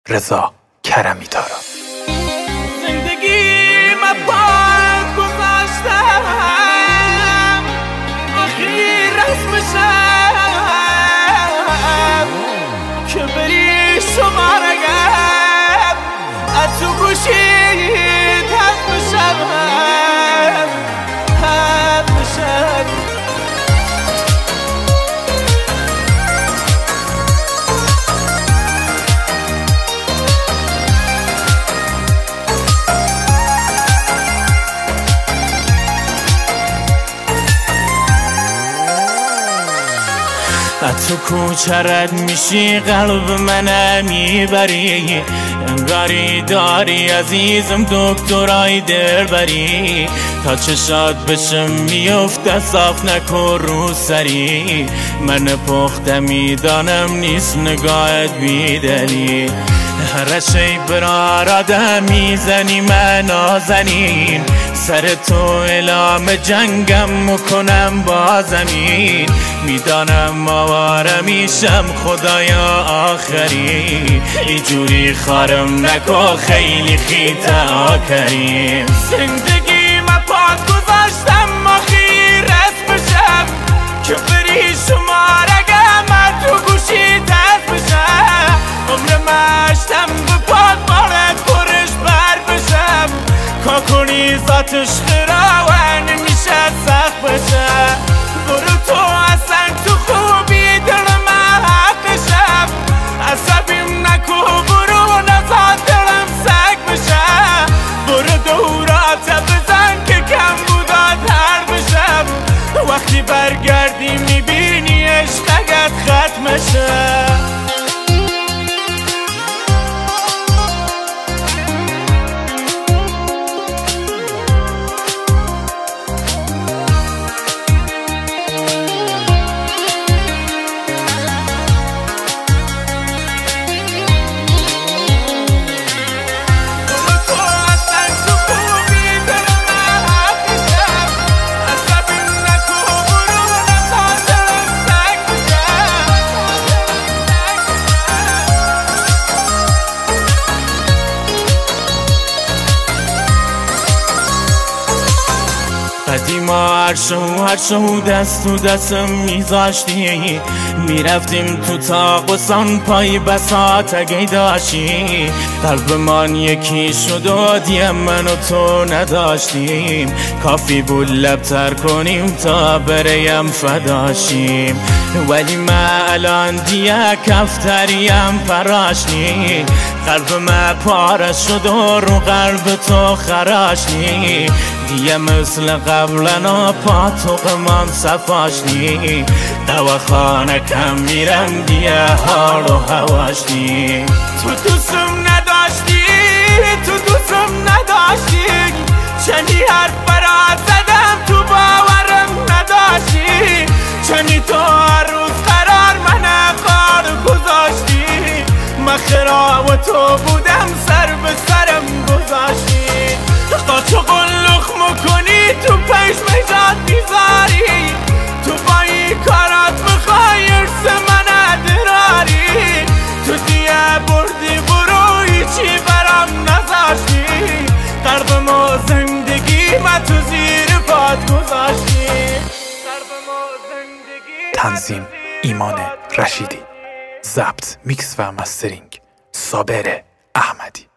رضا کرمی تارا. زندگی من باید گذاشتم آخری رسمشم که بری شما رگم از تو گوشید حد بشم تو کوچه رد میشی قلب منم میبری انگاری داری عزیزم دکترای دلبری تا چشات بشم میفته صاف نکن رو سری من پخته میدانم نیست نگاهت بیدلی هر شی برار آدم میزنی من نازنین سر تو اعلام جنگم میکنم با زمین میدانم آواره میشم خدایا آخری اینجوری خارم نکن خیلی خیتا کریم زندگی من پاد گذاشتم آخی رس بشم که بری شما رگم من تو گوشی دست بشم عمر مشتم به پاد بارد پرش بر بشم کا کنی ذاتش خراوه نمیشه سخت بشم برو تو اصلا تو خوبی دل من حقشم عصبیم نکو برو نزاد دلم سگ بشم برو دورات بزن که کم بودات هر بشم وقتی برگردی میبینی عشقت ختمشه قدیما هر شو دست تو دستم میذاشتی میرفتیم تو تاق و سان پای بساط اگه داشتی قلب من یکی شد و دیم من و تو نداشتیم کافی بود لبتر کنیم تا بریم فداشیم ولی من الان دیگه کفتریم پراشنی قلب من پاره شد و رو قلب تو خراشنی دیگه مثل قبلنا پاتوق من صفاشنی دواخانه کم میرم دیگه حال و هواشنی تو دوستم نداشتی چنی حرف برات زدم تو باورم نداشتی چنی تو هر روز قرار من قار گذاشتی من خراب تو بودم سر به سرم گذاشتی قاچو قلخ مکنی تو پیش میجاد بیزاری تو با این کارات میخوای ارس من ادراری تو دیگه بردی برو هیچی برام نذاشتی قلبم و زندگی من تو زیر پات گذاشتی تنظیم ایمان رشیدی، ضبط میکس و مسترینگ صابر احمدی.